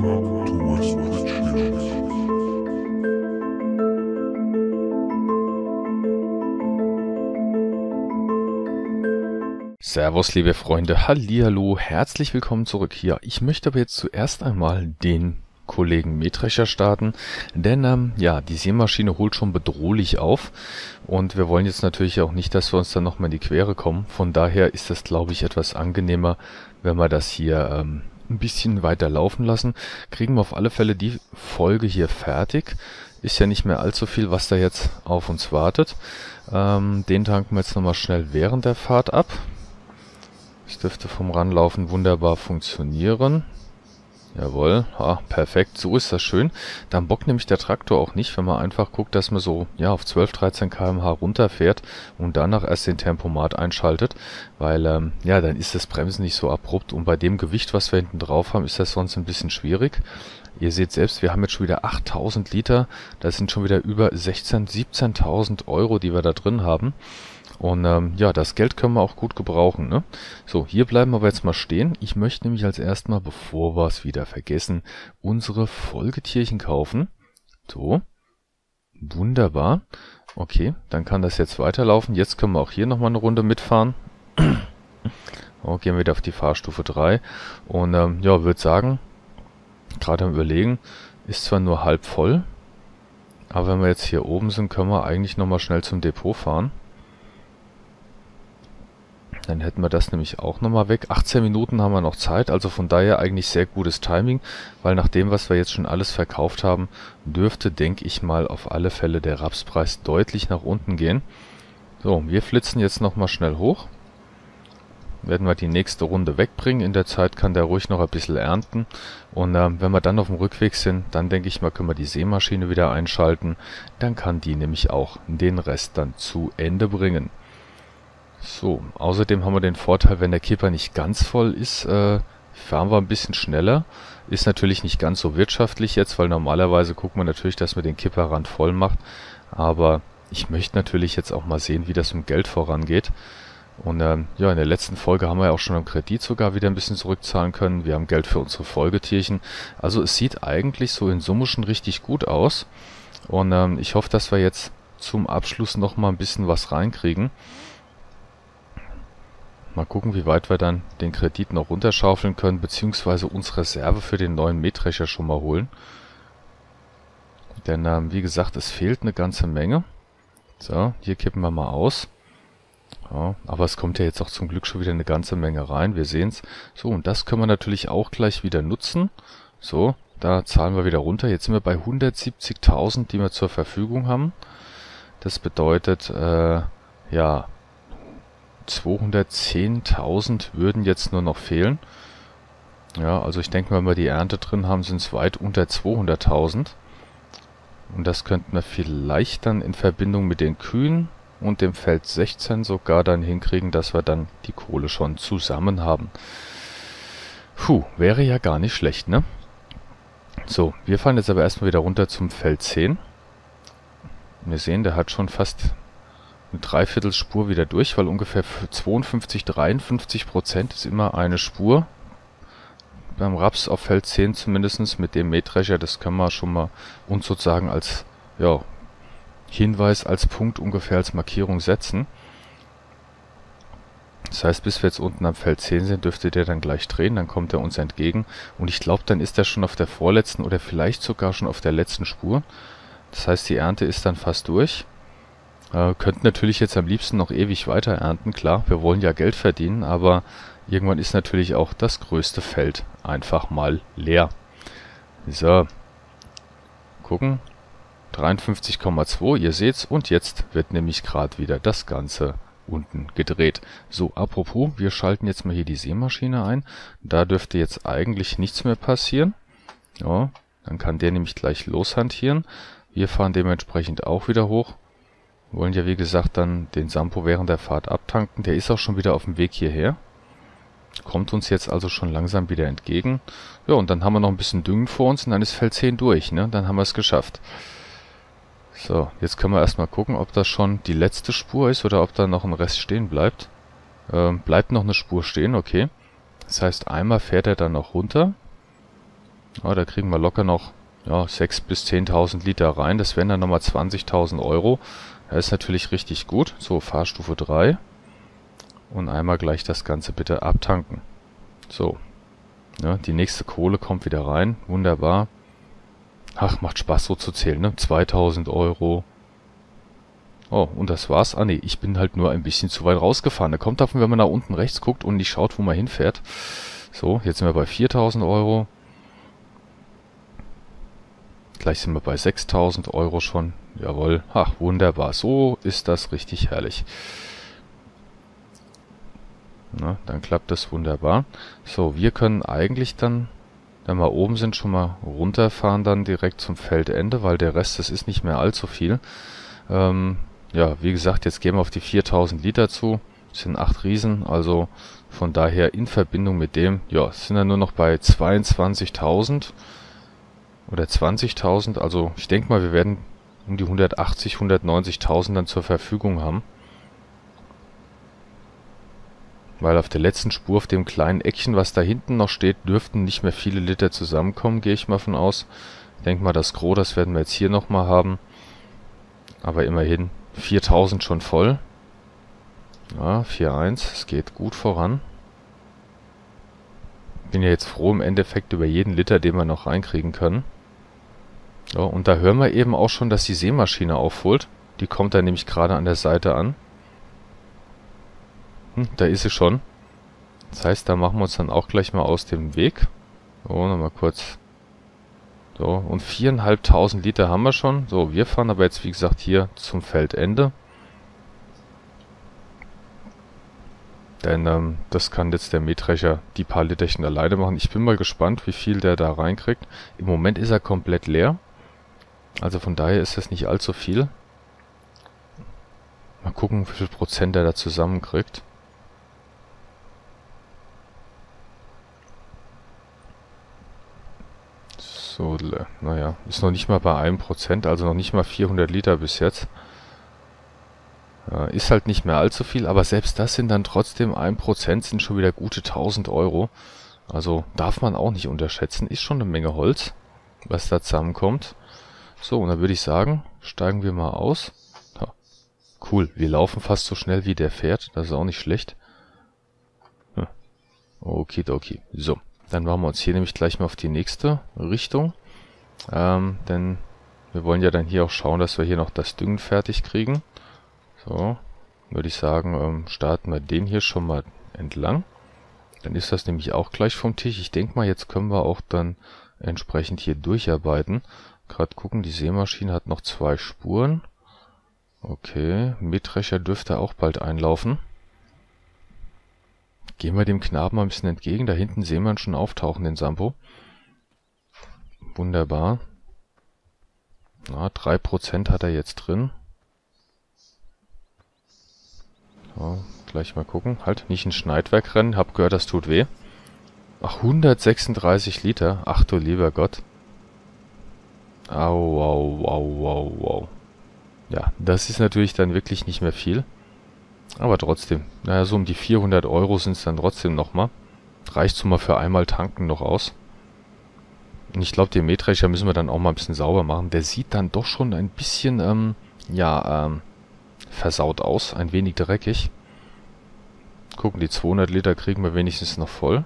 Servus, liebe Freunde, hallihallo, herzlich willkommen zurück hier. Ich möchte aber jetzt zuerst einmal den Kollegen Mähdrescher starten, denn ja, die Sämaschine holt schon bedrohlich auf und wir wollen jetzt natürlich auch nicht, dass wir uns dann nochmal in die Quere kommen. Von daher ist das, glaube ich, etwas angenehmer, wenn wir das hier ein bisschen weiter laufen lassen. Kriegen wir auf alle Fälle die Folge hier fertig. Ist ja nicht mehr allzu viel, was da jetzt auf uns wartet. Den tanken wir jetzt nochmal schnell während der Fahrt ab. Das dürfte vom Ranlaufen wunderbar funktionieren. Jawohl, perfekt, so ist das schön. Dann bockt nämlich der Traktor auch nicht, wenn man einfach guckt, dass man so ja auf 12, 13 km/h runterfährt und danach erst den Tempomat einschaltet, weil ja, dann ist das Bremsen nicht so abrupt und bei dem Gewicht, was wir hinten drauf haben, ist das sonst ein bisschen schwierig. Ihr seht selbst, wir haben jetzt schon wieder 8000 Liter, das sind schon wieder über 16.000, 17.000 Euro, die wir da drin haben. Und ja, das Geld können wir auch gut gebrauchen, ne? So, hier bleiben wir aber jetzt mal stehen. Ich möchte nämlich als erstmal, bevor wir es wieder vergessen, unsere Folgetierchen kaufen. So, wunderbar. Okay, dann kann das jetzt weiterlaufen. Jetzt können wir auch hier nochmal eine Runde mitfahren. Oh, gehen wir wieder auf die Fahrstufe 3. Und ja, würde sagen, gerade am Überlegen, ist zwar nur halb voll, aber wenn wir jetzt hier oben sind, können wir eigentlich nochmal schnell zum Depot fahren. Dann hätten wir das nämlich auch nochmal weg. 18 Minuten haben wir noch Zeit, also von daher eigentlich sehr gutes Timing, weil nach dem, was wir jetzt schon alles verkauft haben, dürfte, denke ich mal, auf alle Fälle der Rapspreis deutlich nach unten gehen. So, wir flitzen jetzt nochmal schnell hoch. Werden wir die nächste Runde wegbringen. In der Zeit kann der ruhig noch ein bisschen ernten. Und wenn wir dann auf dem Rückweg sind, dann denke ich mal, können wir die Sämaschine wieder einschalten. Dann kann die nämlich auch den Rest dann zu Ende bringen. So, außerdem haben wir den Vorteil, wenn der Kipper nicht ganz voll ist, fahren wir ein bisschen schneller. Ist natürlich nicht ganz so wirtschaftlich jetzt, weil normalerweise guckt man natürlich, dass man den Kipperrand voll macht. Aber ich möchte natürlich jetzt auch mal sehen, wie das um Geld vorangeht. Und ja, in der letzten Folge haben wir ja auch schon am Kredit sogar wieder ein bisschen zurückzahlen können. Wir haben Geld für unsere Folgetierchen. Also es sieht eigentlich so in Summe schon richtig gut aus. Und ich hoffe, dass wir jetzt zum Abschluss noch mal ein bisschen was reinkriegen. Mal gucken, wie weit wir dann den Kredit noch runterschaufeln können, beziehungsweise uns Reserve für den neuen Mähdrescher schon mal holen. Denn, wie gesagt, es fehlt eine ganze Menge. So, hier kippen wir mal aus. Ja, aber es kommt ja jetzt auch zum Glück schon wieder eine ganze Menge rein, wir sehen es. So, und das können wir natürlich auch gleich wieder nutzen. So, da zahlen wir wieder runter. Jetzt sind wir bei 170.000, die wir zur Verfügung haben. Das bedeutet, ja, 210.000 würden jetzt nur noch fehlen. Ja, also ich denke, wenn wir die Ernte drin haben, sind es weit unter 200.000. Und das könnten wir vielleicht dann in Verbindung mit den Kühen und dem Feld 16 sogar dann hinkriegen, dass wir dann die Kohle schon zusammen haben. Puh, wäre ja gar nicht schlecht, ne? So, wir fahren jetzt aber erstmal wieder runter zum Feld 10. Wir sehen, der hat schon fast eine Dreiviertelspur wieder durch, weil ungefähr 52-53% ist immer eine Spur. Beim Raps auf Feld 10 zumindest mit dem Mähdrescher, das können wir schon mal uns sozusagen als ja, Hinweis, als Punkt ungefähr als Markierung setzen. Das heißt, bis wir jetzt unten am Feld 10 sind, dürfte der dann gleich drehen, dann kommt er uns entgegen. Und ich glaube, dann ist er schon auf der vorletzten oder vielleicht sogar schon auf der letzten Spur. Das heißt, die Ernte ist dann fast durch. Könnten natürlich jetzt am liebsten noch ewig weiter ernten, klar, wir wollen ja Geld verdienen, aber irgendwann ist natürlich auch das größte Feld einfach mal leer. So, gucken, 53,2, ihr seht's, und jetzt wird nämlich gerade wieder das Ganze unten gedreht. So, apropos, wir schalten jetzt mal hier die Sämaschine ein, da dürfte jetzt eigentlich nichts mehr passieren. Ja, dann kann der nämlich gleich loshantieren. Wir fahren dementsprechend auch wieder hoch. Wollen ja wie gesagt dann den Sampo während der Fahrt abtanken. Der ist auch schon wieder auf dem Weg hierher. Kommt uns jetzt also schon langsam wieder entgegen. Ja, und dann haben wir noch ein bisschen Düngen vor uns und dann ist Feld 10 durch, ne? Dann haben wir es geschafft. So, jetzt können wir erstmal gucken, ob das schon die letzte Spur ist oder ob da noch ein Rest stehen bleibt. Bleibt noch eine Spur stehen, okay. Das heißt, einmal fährt er dann noch runter. Ja, da kriegen wir locker noch 6.000 bis 10.000 Liter rein. Das wären dann nochmal 20.000 Euro. Das ist natürlich richtig gut. So, Fahrstufe 3. Und einmal gleich das Ganze bitte abtanken. So. Ja, die nächste Kohle kommt wieder rein. Wunderbar. Ach, macht Spaß so zu zählen, ne? 2.000 Euro. Oh, und das war's. Ah, nee, ich bin halt nur ein bisschen zu weit rausgefahren. Da kommt davon, wenn man nach unten rechts guckt und nicht schaut, wo man hinfährt. So, jetzt sind wir bei 4.000 Euro. Gleich sind wir bei 6.000 Euro schon. Jawohl. Ach, wunderbar. So ist das richtig herrlich. Na, dann klappt das wunderbar. So, wir können eigentlich dann, wenn wir oben sind, schon mal runterfahren dann direkt zum Feldende, weil der Rest, das ist nicht mehr allzu viel. Ja, wie gesagt, jetzt gehen wir auf die 4.000 Liter zu. Das sind 8 Riesen, also von daher in Verbindung mit dem, ja, sind wir nur noch bei 22.000 oder 20.000. Also ich denke mal, wir werden um die 180, 190.000 dann zur Verfügung haben. Weil auf der letzten Spur, auf dem kleinen Eckchen, was da hinten noch steht, dürften nicht mehr viele Liter zusammenkommen, gehe ich mal von aus. Ich denke mal, das Gros, das werden wir jetzt hier nochmal haben. Aber immerhin 4.000 schon voll. Ja, 4.1, es geht gut voran. Bin ja jetzt froh im Endeffekt über jeden Liter, den wir noch reinkriegen können. Ja, und da hören wir eben auch schon, dass die Sämaschine aufholt. Die kommt da nämlich gerade an der Seite an. Da ist sie schon. Das heißt, da machen wir uns dann auch gleich mal aus dem Weg. So, nochmal kurz. So, und 4.500 Liter haben wir schon. So, wir fahren aber jetzt, wie gesagt, hier zum Feldende. Denn das kann jetzt der Mähdrescher die paar Literchen alleine machen. Ich bin mal gespannt, wie viel der da reinkriegt. Im Moment ist er komplett leer. Also von daher ist das nicht allzu viel. Mal gucken, wie viel Prozent er da zusammenkriegt. So, naja, ist noch nicht mal bei 1%, also noch nicht mal 400 Liter bis jetzt. Ist halt nicht mehr allzu viel, aber selbst das sind dann trotzdem 1%, sind schon wieder gute 1.000 Euro. Also darf man auch nicht unterschätzen, ist schon eine Menge Holz, was da zusammenkommt. So, und dann würde ich sagen, steigen wir mal aus. Ja, cool, wir laufen fast so schnell wie der fährt, das ist auch nicht schlecht. Ja. Okidoki, so. Dann machen wir uns hier nämlich gleich mal auf die nächste Richtung. Denn wir wollen ja dann hier auch schauen, dass wir hier noch das Düngen fertig kriegen. So, würde ich sagen, starten wir den hier schon mal entlang. Dann ist das nämlich auch gleich vom Tisch. Ich denke mal, jetzt können wir auch dann entsprechend hier durcharbeiten. Gerade gucken, die Sämaschine hat noch 2 Spuren. Okay, Mähdrescher dürfte auch bald einlaufen. Gehen wir dem Knaben mal ein bisschen entgegen. Da hinten sehen wir ihn schon auftauchen, den Sampo. Wunderbar. Na, 3% hat er jetzt drin. So, gleich mal gucken. Halt, nicht ein Schneidwerk rennen. Hab gehört, das tut weh. Ach, 136 Liter. Ach du lieber Gott. Au, au, au, au, au. Ja, das ist natürlich dann wirklich nicht mehr viel. Aber trotzdem, naja, so um die 400 Euro sind es dann trotzdem nochmal. Reicht so mal für einmal tanken noch aus. Und ich glaube, den Mähdrescher müssen wir dann auch mal ein bisschen sauber machen. Der sieht dann doch schon ein bisschen, versaut aus. Ein wenig dreckig. Gucken, die 200 Liter kriegen wir wenigstens noch voll.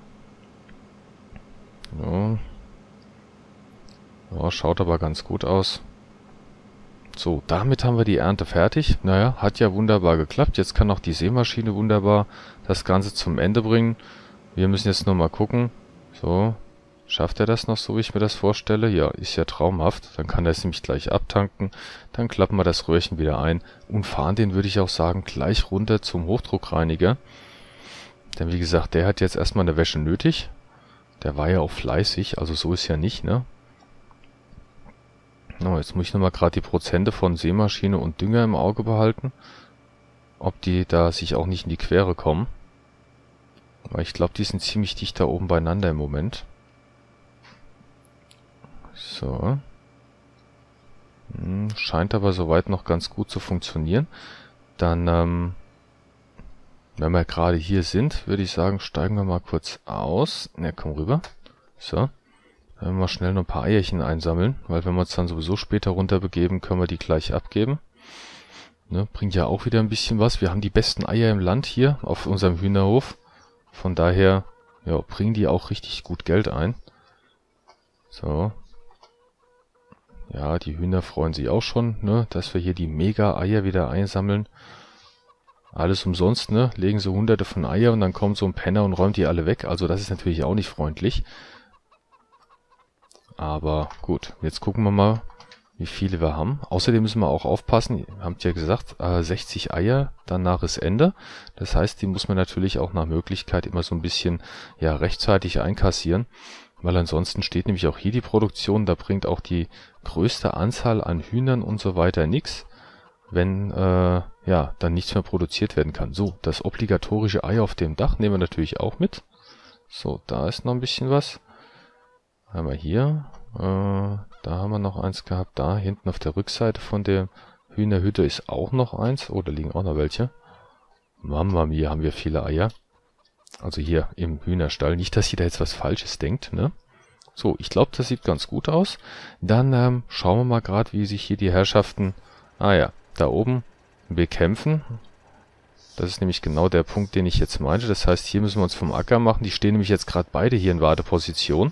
Ja. Ja, schaut aber ganz gut aus. So, damit haben wir die Ernte fertig. Naja, hat ja wunderbar geklappt. Jetzt kann auch die Sämaschine wunderbar das Ganze zum Ende bringen. Wir müssen jetzt nur mal gucken. So, schafft er das noch so, wie ich mir das vorstelle? Ja, ist ja traumhaft. Dann kann er es nämlich gleich abtanken. Dann klappen wir das Röhrchen wieder ein und fahren den, würde ich auch sagen, gleich runter zum Hochdruckreiniger. Denn wie gesagt, der hat jetzt erstmal eine Wäsche nötig. Der war ja auch fleißig, also so ist ja nicht, ne? Oh, jetzt muss ich nochmal gerade die Prozente von Sämaschine und Dünger im Auge behalten. Ob die da sich auch nicht in die Quere kommen. Weil ich glaube, die sind ziemlich dicht da oben beieinander im Moment. So. Scheint aber soweit noch ganz gut zu funktionieren. Dann, wenn wir gerade hier sind, würde ich sagen, steigen wir mal kurz aus. Ne, komm rüber. So. Mal schnell noch ein paar Eierchen einsammeln, weil wenn wir uns dann sowieso später runter begeben, können wir die gleich abgeben. Ne, bringt ja auch wieder ein bisschen was. Wir haben die besten Eier im Land hier auf unserem Hühnerhof. Von daher, ja, bringen die auch richtig gut Geld ein. So. Ja, die Hühner freuen sich auch schon, ne, dass wir hier die Mega-Eier wieder einsammeln. Alles umsonst, ne? Legen so hunderte von Eier und dann kommt so ein Penner und räumt die alle weg. Also das ist natürlich auch nicht freundlich. Aber gut, jetzt gucken wir mal, wie viele wir haben. Außerdem müssen wir auch aufpassen, ihr habt ja gesagt, 60 Eier, danach ist Ende. Das heißt, die muss man natürlich auch nach Möglichkeit immer so ein bisschen ja rechtzeitig einkassieren. Weil ansonsten steht nämlich auch hier die Produktion, da bringt auch die größte Anzahl an Hühnern und so weiter nichts, wenn ja dann nichts mehr produziert werden kann. So, das obligatorische Ei auf dem Dach nehmen wir natürlich auch mit. So, da ist noch ein bisschen was. Haben wir hier, da haben wir noch eins gehabt, da hinten auf der Rückseite von der Hühnerhütte ist auch noch eins. Oh, da liegen auch noch welche. Mama mia, haben wir viele Eier. Also hier im Hühnerstall. Nicht, dass jeder jetzt was Falsches denkt, ne? So, ich glaube, das sieht ganz gut aus. Dann schauen wir mal gerade, wie sich hier die Herrschaften, da oben bekämpfen. Das ist nämlich genau der Punkt, den ich jetzt meinte. Das heißt, hier müssen wir uns vom Acker machen. Die stehen nämlich jetzt gerade beide hier in Warteposition.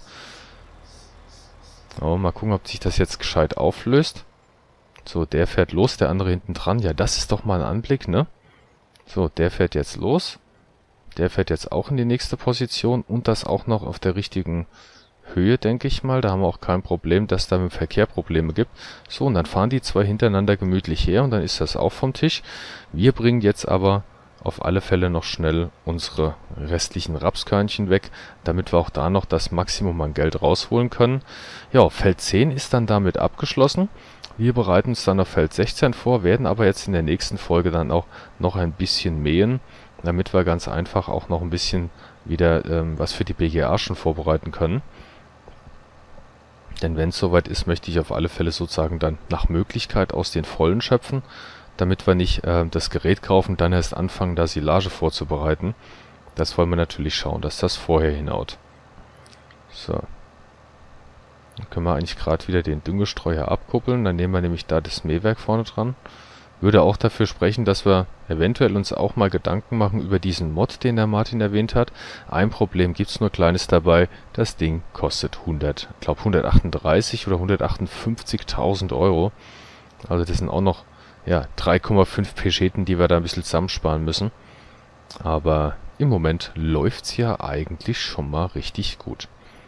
Oh, mal gucken, ob sich das jetzt gescheit auflöst. So, der fährt los, der andere hinten dran. Ja, das ist doch mal ein Anblick, ne? So, der fährt jetzt los. Der fährt jetzt auch in die nächste Position und das auch noch auf der richtigen Höhe, denke ich mal. Da haben wir auch kein Problem, dass da im Verkehr Probleme gibt. So, und dann fahren die zwei hintereinander gemütlich her und dann ist das auch vom Tisch. Wir bringen jetzt aber auf alle Fälle noch schnell unsere restlichen Rapskörnchen weg, damit wir auch da noch das Maximum an Geld rausholen können. Ja, Feld 10 ist dann damit abgeschlossen. Wir bereiten uns dann auf Feld 16 vor, werden aber jetzt in der nächsten Folge dann auch noch ein bisschen mähen, damit wir ganz einfach auch noch ein bisschen wieder was für die BGA schon vorbereiten können. Denn wenn es soweit ist, möchte ich auf alle Fälle sozusagen dann nach Möglichkeit aus den Vollen schöpfen, damit wir nicht das Gerät kaufen, dann erst anfangen, da Silage vorzubereiten. Das wollen wir natürlich schauen, dass das vorher hinhaut. So. Dann können wir eigentlich gerade wieder den Düngestreuer abkuppeln. Dann nehmen wir nämlich da das Mähwerk vorne dran. Würde auch dafür sprechen, dass wir eventuell uns auch mal Gedanken machen über diesen Mod, den der Martin erwähnt hat. Ein Problem gibt's nur kleines dabei. Das Ding kostet 138 oder 158.000 Euro. Also das sind auch noch ja 3,5 Pecheten, die wir da ein bisschen zusammensparen müssen. Aber im Moment läuft's ja eigentlich schon mal richtig gut.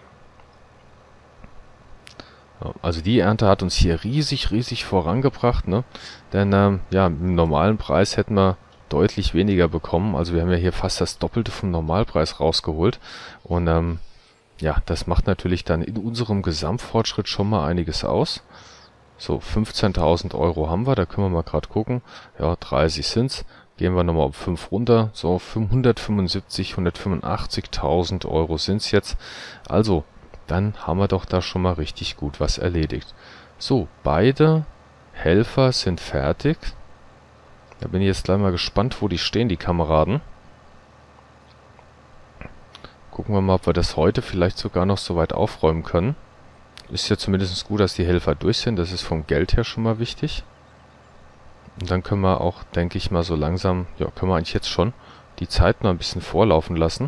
Also die Ernte hat uns hier riesig vorangebracht, ne? Denn ja, im normalen Preis hätten wir deutlich weniger bekommen. Also wir haben ja hier fast das Doppelte vom Normalpreis rausgeholt. Und ja, das macht natürlich dann in unserem Gesamtfortschritt schon mal einiges aus. So, 15.000 Euro haben wir, da können wir mal gerade gucken. Ja, 30 sind's. Gehen wir nochmal um 5 runter. So, 175, 185.000 Euro sind's jetzt. Also, dann haben wir doch da schon mal richtig gut was erledigt. So, beide Helfer sind fertig. Da bin ich jetzt gleich mal gespannt, wo die stehen, die Kameraden. Gucken wir mal, ob wir das heute vielleicht sogar noch so weit aufräumen können. Ist ja zumindest gut, dass die Helfer durch sind. Das ist vom Geld her schon mal wichtig. Und dann können wir auch, denke ich mal, so langsam, ja, können wir eigentlich jetzt schon die Zeit noch ein bisschen vorlaufen lassen.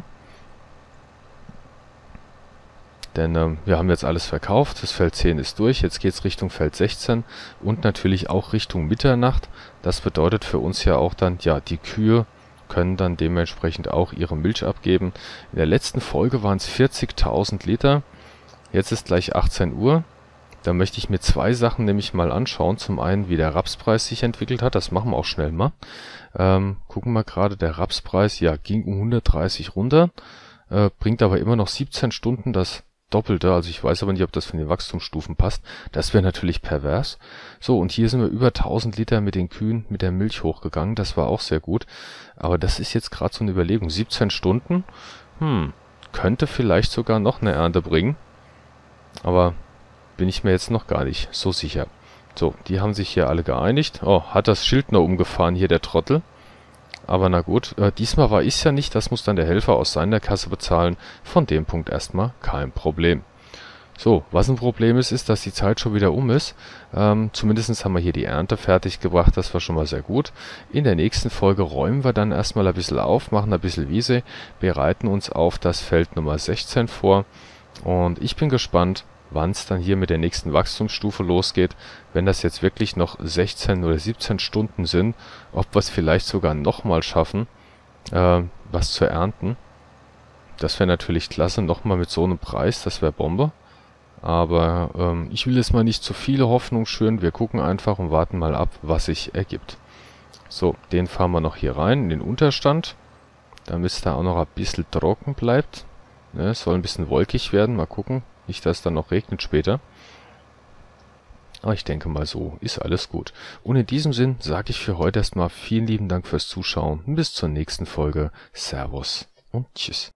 Denn wir haben jetzt alles verkauft, das Feld 10 ist durch, jetzt geht es Richtung Feld 16 und natürlich auch Richtung Mitternacht. Das bedeutet für uns ja auch dann, ja, die Kühe können dann dementsprechend auch ihre Milch abgeben. In der letzten Folge waren es 40.000 Liter, jetzt ist gleich 18 Uhr. Da möchte ich mir zwei Sachen nämlich mal anschauen. Zum einen, wie der Rapspreis sich entwickelt hat, das machen wir auch schnell mal. Gucken wir gerade, der Rapspreis, ja, ging um 130 runter, bringt aber immer noch 17 Stunden das Doppelte, also ich weiß aber nicht, ob das von den Wachstumsstufen passt. Das wäre natürlich pervers. So, und hier sind wir über 1000 Liter mit den Kühen, mit der Milch hochgegangen. Das war auch sehr gut. Aber das ist jetzt gerade so eine Überlegung. 17 Stunden? Könnte vielleicht sogar noch eine Ernte bringen. Aber bin ich mir jetzt noch gar nicht so sicher. So, die haben sich hier alle geeinigt. Oh, hat das Schild noch umgefahren hier, der Trottel. Aber na gut, diesmal war ich's ja nicht, das muss dann der Helfer aus seiner Kasse bezahlen. Von dem Punkt erstmal kein Problem. So, was ein Problem ist, ist, dass die Zeit schon wieder um ist. Zumindest haben wir hier die Ernte fertig gebracht, das war schon mal sehr gut. In der nächsten Folge räumen wir dann erstmal ein bisschen auf, machen ein bisschen Wiese, bereiten uns auf das Feld Nummer 16 vor. Und ich bin gespannt, wann es dann hier mit der nächsten Wachstumsstufe losgeht. Wenn das jetzt wirklich noch 16 oder 17 Stunden sind, ob wir es vielleicht sogar nochmal schaffen, was zu ernten. Das wäre natürlich klasse, nochmal mit so einem Preis, das wäre Bombe. Aber ich will jetzt mal nicht zu viele Hoffnung schüren. Wir gucken einfach und warten mal ab, was sich ergibt. So, den fahren wir noch hier rein, in den Unterstand. Damit es da auch noch ein bisschen trocken bleibt. Ne, es soll ein bisschen wolkig werden. Mal gucken. Nicht, dass es dann noch regnet später. Aber ich denke mal, so ist alles gut. Und in diesem Sinn sage ich für heute erstmal vielen lieben Dank fürs Zuschauen. Bis zur nächsten Folge. Servus und tschüss.